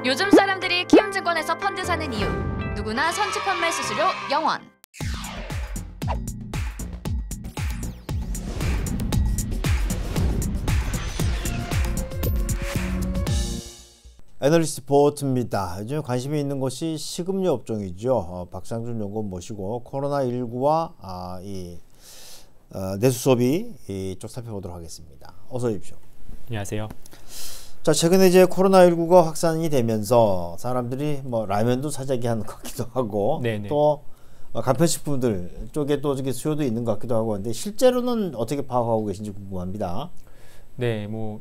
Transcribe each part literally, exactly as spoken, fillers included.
요즘 사람들이 키움증권에서 펀드 사는 이유, 누구나 선취 판매 수수료 영 원. 애널리스트 보트입니다. 요즘 관심이 있는 것이 식음료 업종이죠. 어, 박상준 연구원 모시고 코로나십구와 아, 이 어, 내수 소비 이쪽 살펴보도록 하겠습니다. 어서 오십시오. 안녕하세요. 자, 최근에 이제 코로나십구가 확산이 되면서 사람들이 뭐 라면도 사재기 하는 것 같기도 하고 네네. 또 간편식품들 쪽에 또 저기 수요도 있는 것 같기도 하고 근데 실제로는 어떻게 파악하고 계신지 궁금합니다. 네, 뭐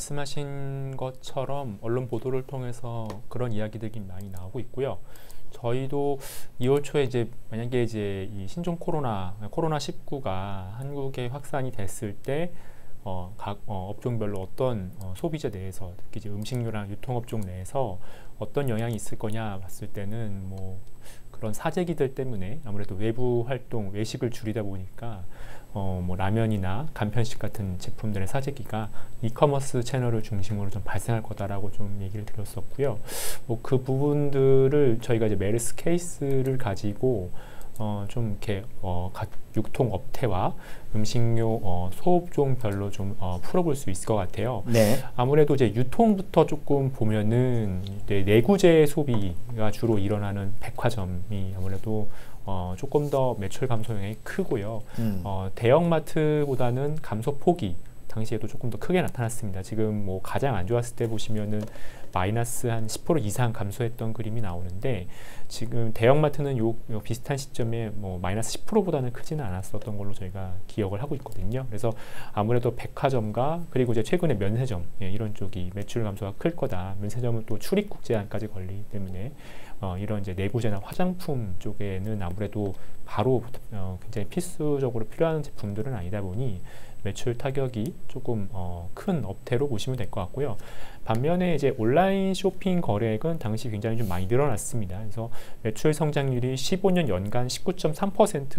말씀하신 것처럼 언론 보도를 통해서 그런 이야기들이 많이 나오고 있고요. 저희도 이월 초에 이제 만약에 이제 이 신종 코로나 코로나 십구가 한국에 확산이 됐을 때 어, 각 어, 업종별로 어떤 어, 소비자 내에서 특히 이제 음식료랑 유통업종 내에서 어떤 영향이 있을 거냐 봤을 때는 뭐 그런 사재기들 때문에 아무래도 외부 활동 외식을 줄이다 보니까 어, 뭐 라면이나 간편식 같은 제품들의 사재기가 이커머스 채널을 중심으로 좀 발생할 거다라고 좀 얘기를 드렸었고요. 뭐 그 부분들을 저희가 이제 메르스 케이스를 가지고 어, 좀 이렇게 어, 각 유통업태와 음식료 어, 소업종별로 좀 어, 풀어볼 수 있을 것 같아요. 네. 아무래도 이제 유통부터 조금 보면은 네, 내구재 소비가 주로 일어나는 백화점이 아무래도 어, 조금 더 매출 감소 영향이 크고요. 음. 어, 대형마트보다는 감소 폭이 당시에도 조금 더 크게 나타났습니다. 지금 뭐 가장 안 좋았을 때 보시면은 마이너스 한 십 퍼센트 이상 감소했던 그림이 나오는데 지금 대형마트는 요, 요 비슷한 시점에 뭐 마이너스 십 퍼센트보다는 크지는 않았었던 걸로 저희가 기억을 하고 있거든요. 그래서 아무래도 백화점과 그리고 이제 최근에 면세점 예, 이런 쪽이 매출 감소가 클 거다. 면세점은 또 출입국 제한까지 걸리기 때문에 어, 이런 이제 내구재나 화장품 쪽에는 아무래도 바로 어, 굉장히 필수적으로 필요한 제품들은 아니다 보니 매출 타격이 조금 어, 큰 업태로 보시면 될 것 같고요. 반면에 이제 온라인 쇼핑 거래액은 당시 굉장히 좀 많이 늘어났습니다. 그래서 매출 성장률이 십오 년 연간 십구 점 삼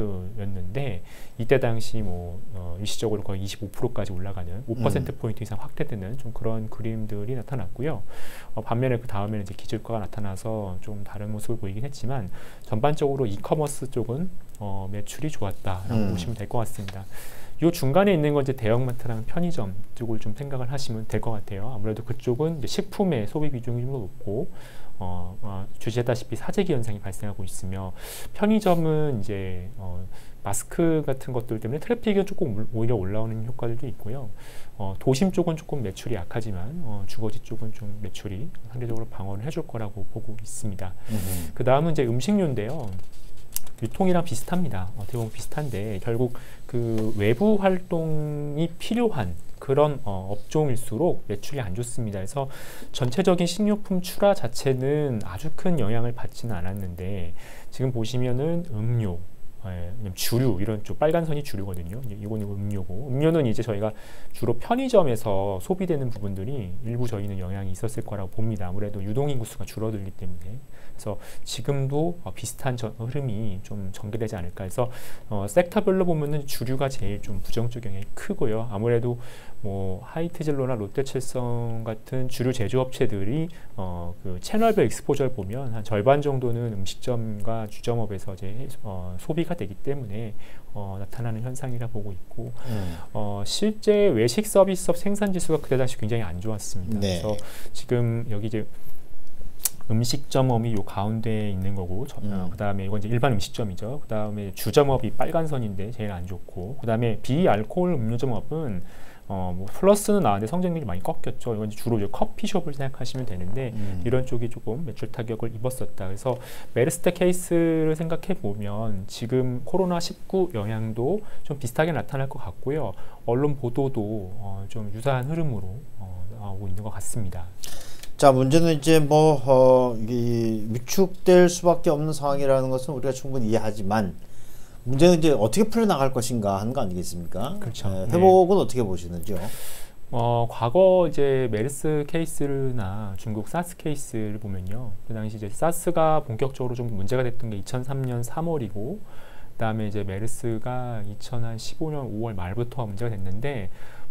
퍼센트였는데 이때 당시 뭐 어, 일시적으로 거의 이십오 퍼센트까지 올라가는 오 퍼센트 포인트 이상 확대되는 좀 그런 그림들이 나타났고요. 어, 반면에 그 다음에는 이제 기술가가 나타나서 좀 다른 모습을 보이긴 했지만 전반적으로 이커머스 쪽은 어, 매출이 좋았다라고 음. 보시면 될 것 같습니다. 요 중간에 있는 건 이제 대형마트랑 편의점 쪽을 좀 생각을 하시면 될 것 같아요. 아무래도 그쪽은 이제 식품의 소비 비중이 좀 높고 어, 어, 주시했다시피 사재기 현상이 발생하고 있으며 편의점은 이제 어, 마스크 같은 것들 때문에 트래픽이 조금 오히려 올라오는 효과들도 있고요. 어, 도심 쪽은 조금 매출이 약하지만 어, 주거지 쪽은 좀 매출이 상대적으로 방어를 해줄 거라고 보고 있습니다. 그 다음은 이제 음식료인데요. 유통이랑 비슷합니다. 어떻게 보면 비슷한데 결국 그 외부 활동이 필요한 그런 어, 업종일수록 매출이 안 좋습니다. 그래서 전체적인 식료품 출하 자체는 아주 큰 영향을 받지는 않았는데 지금 보시면은 음료, 예, 주류 이런 쪽 빨간 선이 주류거든요. 이거는 음료고 음료는 이제 저희가 주로 편의점에서 소비되는 부분들이 일부 저희는 영향이 있었을 거라고 봅니다. 아무래도 유동인구 수가 줄어들기 때문에. 그래서 지금도 어, 비슷한 저, 흐름이 좀 전개되지 않을까 해서 어, 섹터별로 보면은 주류가 제일 좀 부정적 영향이 크고요. 아무래도 뭐 하이트젤로나 롯데칠성 같은 주류 제조업체들이 어, 그 채널별 익스포저를 보면 한 절반 정도는 음식점과 주점업에서 이제 어, 소비가 되기 때문에 어, 나타나는 현상이라 보고 있고 음. 어, 실제 외식 서비스업 생산 지수가 그때 당시 굉장히 안 좋았습니다. 네. 그래서 지금 여기 이제 음식점업이 요 가운데에 있는 거고, 음. 어, 그 다음에 이건 이제 일반 음식점이죠. 그 다음에 주점업이 빨간 선인데 제일 안 좋고, 그 다음에 비알코올 음료점업은 어, 뭐 플러스는 나왔는데 성장률이 많이 꺾였죠. 이건 주로 이제 커피숍을 생각하시면 되는데 음. 이런 쪽이 조금 매출 타격을 입었었다. 그래서 메르스 때 케이스를 생각해 보면 지금 코로나 십구 영향도 좀 비슷하게 나타날 것 같고요. 언론 보도도 어, 좀 유사한 흐름으로 어, 나오고 있는 것 같습니다. 자, 문제는 이제 뭐 어, 이 위축될 수밖에 없는 상황이라는 것은 우리가 충분히 이해하지만 문제는 이제 어떻게 풀려나갈 것인가 하는 거 아니겠습니까? 그렇죠. 네, 회복은 네. 어떻게 보시는지요? 어, 과거 이제 메르스 케이스나 중국 사스 케이스를 보면요. 그 당시 이제 사스가 본격적으로 좀 문제가 됐던 게 이천삼 년 삼월이고, 그 다음에 이제 메르스가 이천십오 년 오월 말부터 문제가 됐는데,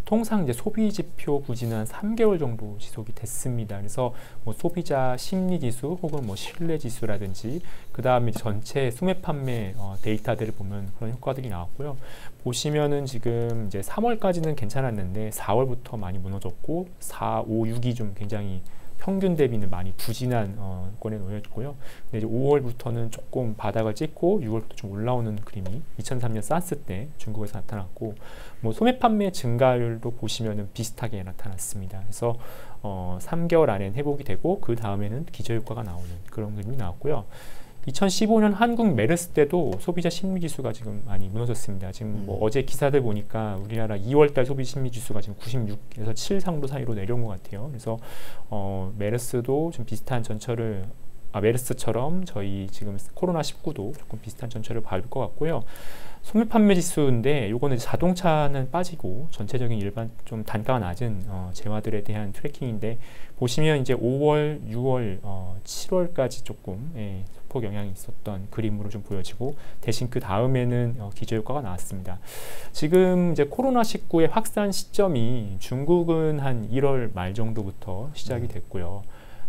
통상 이제 소비 지표 부진은 한 삼 개월 정도 지속이 됐습니다. 그래서 뭐 소비자 심리 지수 혹은 뭐 신뢰 지수라든지 그 다음에 전체 소매 판매 어, 데이터들을 보면 그런 효과들이 나왔고요. 보시면은 지금 이제 삼월까지는 괜찮았는데 사월부터 많이 무너졌고 사, 오, 육이 좀 굉장히 평균 대비는 많이 부진한 어, 권에 놓여있고요. 근데 이제 오월부터는 조금 바닥을 찍고 유월부터 좀 올라오는 그림이 이천삼 년 사스 때 중국에서 나타났고, 뭐 소매 판매 증가율도 보시면은 비슷하게 나타났습니다. 그래서 어, 삼 개월 안에 회복이 되고 그 다음에는 기저효과가 나오는 그런 그림이 나왔고요. 이천십오 년 한국 메르스 때도 소비자 심리지수가 지금 많이 무너졌습니다. 지금 뭐 음. 어제 기사들 보니까 우리나라 이월달 소비 심리지수가 지금 구십육에서 칠 상도 사이로 내려온 것 같아요. 그래서 어, 메르스도 좀 비슷한 전철을 아, 메르스처럼 저희 지금 코로나 십구도 조금 비슷한 전철을 밟을 것 같고요. 소매 판매 지수인데 요거는 자동차는 빠지고 전체적인 일반 좀 단가가 낮은 어, 재화들에 대한 트래킹인데 보시면 이제 오월, 유월, 어, 칠월까지 조금 예, 소폭 영향이 있었던 그림으로 좀 보여지고 대신 그 다음에는 어, 기저효과가 나왔습니다. 지금 이제 코로나 십구의 확산 시점이 중국은 한 일월 말 정도부터 시작이 됐고요.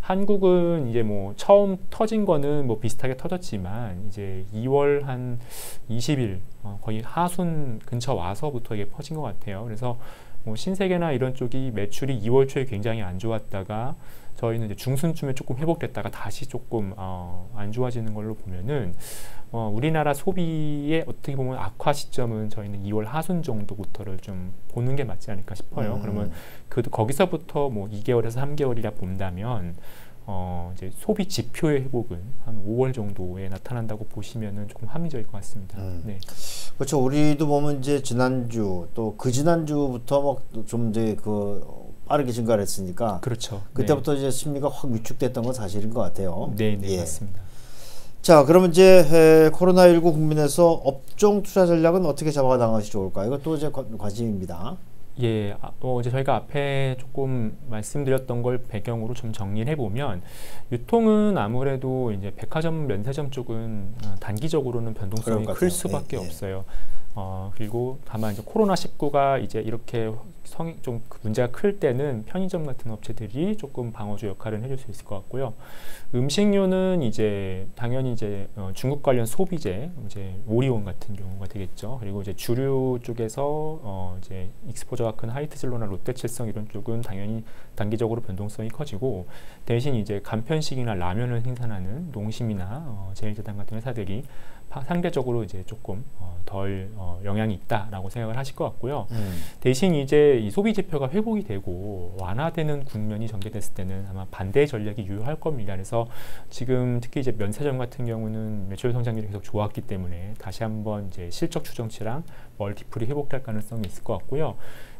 한국은 이제 뭐 처음 터진 거는 뭐 비슷하게 터졌지만 이제 이월 한 이십 일 어 거의 하순 근처 와서부터 이게 퍼진 것 같아요. 그래서 뭐 신세계나 이런 쪽이 매출이 이월 초에 굉장히 안 좋았다가 저희는 이제 중순쯤에 조금 회복됐다가 다시 조금 어 안 좋아지는 걸로 보면은 어 우리나라 소비의 어떻게 보면 악화 시점은 저희는 이월 하순 정도부터를 좀 보는 게 맞지 않을까 싶어요. 음. 그러면 그 거기서부터 뭐 이 개월에서 삼 개월이라 본다면 어 이제 소비 지표의 회복은 한 오월 정도에 나타난다고 보시면은 조금 합리적일 것 같습니다. 음. 네. 그렇죠. 우리도 보면 이제 지난주 또 그 지난주부터 막 좀 이제 그 빠르게 증가를 했으니까. 그렇죠. 그때부터 네. 이제 심리가 확 위축됐던 건 사실인 것 같아요. 네, 네, 예. 맞습니다. 자, 그러면 이제 에, 코로나십구 국면에서 업종 투자 전략은 어떻게 잡아 나가는 것이 좋을까요? 이것도 이제 관, 관심입니다. 예, 어, 이제 저희가 앞에 조금 말씀드렸던 걸 배경으로 좀 정리를 해보면 유통은 아무래도 이제 백화점, 면세점 쪽은 단기적으로는 변동성이 클 수밖에 예, 예. 없어요. 어, 그리고 다만 이제 코로나 십구가 이제 이렇게 성이 좀 문제가 클 때는 편의점 같은 업체들이 조금 방어주 역할을 해줄 수 있을 것 같고요. 음식료는 이제 당연히 이제 어, 중국 관련 소비재, 이제 오리온 같은 경우가 되겠죠. 그리고 이제 주류 쪽에서 어, 이제 익스포저가 큰 하이트진로나 롯데칠성 이런 쪽은 당연히 단기적으로 변동성이 커지고 대신 이제 간편식이나 라면을 생산하는 농심이나 어, 제일제당 같은 회사들이 상대적으로 이제 조금 어, 덜 어, 영향이 있다라고 생각을 하실 것 같고요. 음. 대신 이제 이 소비 지표가 회복이 되고 완화되는 국면이 전개됐을 때는 아마 반대 전략이 유효할 겁니다. 그래서 지금 특히 이제 면세점 같은 경우는 매출 성장률이 계속 좋았기 때문에 다시 한번 이제 실적 추정치랑 멀티플이 회복될 가능성이 있을 것 같고요.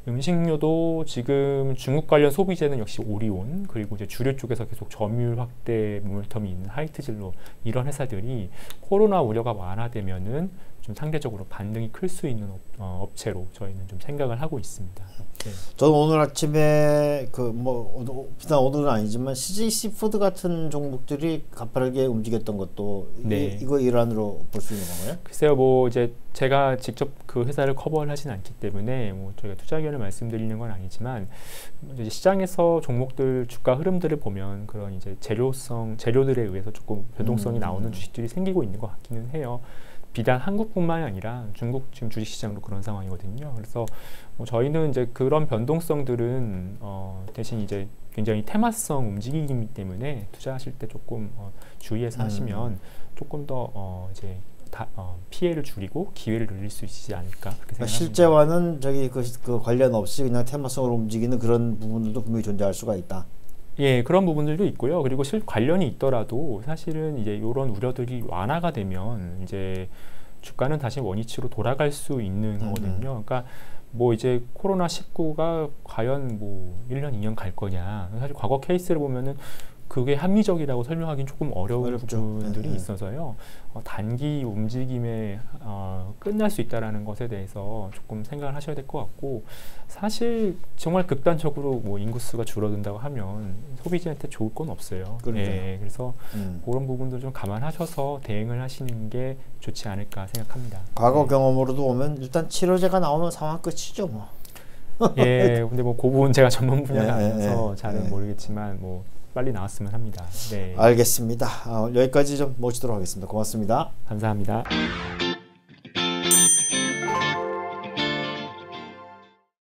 음식료도 지금 중국 관련 소비재는 역시 오리온, 그리고 이제 주류 쪽에서 계속 점유율 확대 모멘텀이 있는 하이트진로 이런 회사들이 코로나 우려가 완화되면은 좀 상대적으로 반등이 클 수 있는 업, 어, 업체로 저희는 좀 생각을 하고 있습니다. 네. 저는 오늘 아침에 그 뭐 비단 오늘은 아니지만 씨제이 씨푸드 같은 종목들이 가파르게 움직였던 것도 네. 이, 이거 일환으로 볼 수 있는 건가요? 글쎄요, 뭐 이제 제가 직접 그 회사를 커버를 하진 않기 때문에 뭐 저희가 투자 의견을 말씀드리는 건 아니지만 이제 시장에서 종목들 주가 흐름들을 보면 그런 이제 재료성 재료들에 의해서 조금 변동성이 음. 나오는 주식들이 생기고 있는 것 같기는 해요. 비단 한국뿐만이 아니라 중국 지금 주식시장도 그런 상황이거든요. 그래서 뭐 저희는 이제 그런 변동성들은 어 대신 이제 굉장히 테마성 움직이기 때문에 투자하실 때 조금 어 주의해서 음. 하시면 조금 더 어 이제 다, 어, 피해를 줄이고 기회를 늘릴 수 있지 않을까 그렇게 생각합니다. 실제와는 저기 그, 그 관련 없이 그냥 테마성으로 움직이는 그런 부분들도 분명히 존재할 수가 있다. 예, 그런 부분들도 있고요. 그리고 실 관련이 있더라도 사실은 이제 이런 우려들이 완화가 되면 이제 주가는 다시 원위치로 돌아갈 수 있는 거거든요. 그러니까 뭐 이제 코로나 십구가 과연 뭐 일 년, 이 년 갈 거냐. 사실 과거 케이스를 보면은 그게 합리적이라고 설명하기는 조금 어려운 어렵죠. 부분들이 네, 있어서요. 어, 단기 움직임에 어, 끝날 수 있다는 것에 대해서 조금 생각을 하셔야 될 것 같고 사실 정말 극단적으로 뭐 인구수가 줄어든다고 하면 소비자한테 좋을 건 없어요. 네, 그래서 음. 그런 부분도 좀 감안하셔서 대응을 하시는 게 좋지 않을까 생각합니다. 과거 네. 경험으로도 보면 일단 치료제가 나오면 상황 끝이죠. 뭐. 예, 근데 뭐 그 부분 제가 전문 분야가 예, 아니어서 예, 잘은 예. 모르겠지만 뭐 빨리 나왔으면 합니다. 네. 알겠습니다. 아, 여기까지 좀 모시도록 하겠습니다. 고맙습니다. 감사합니다.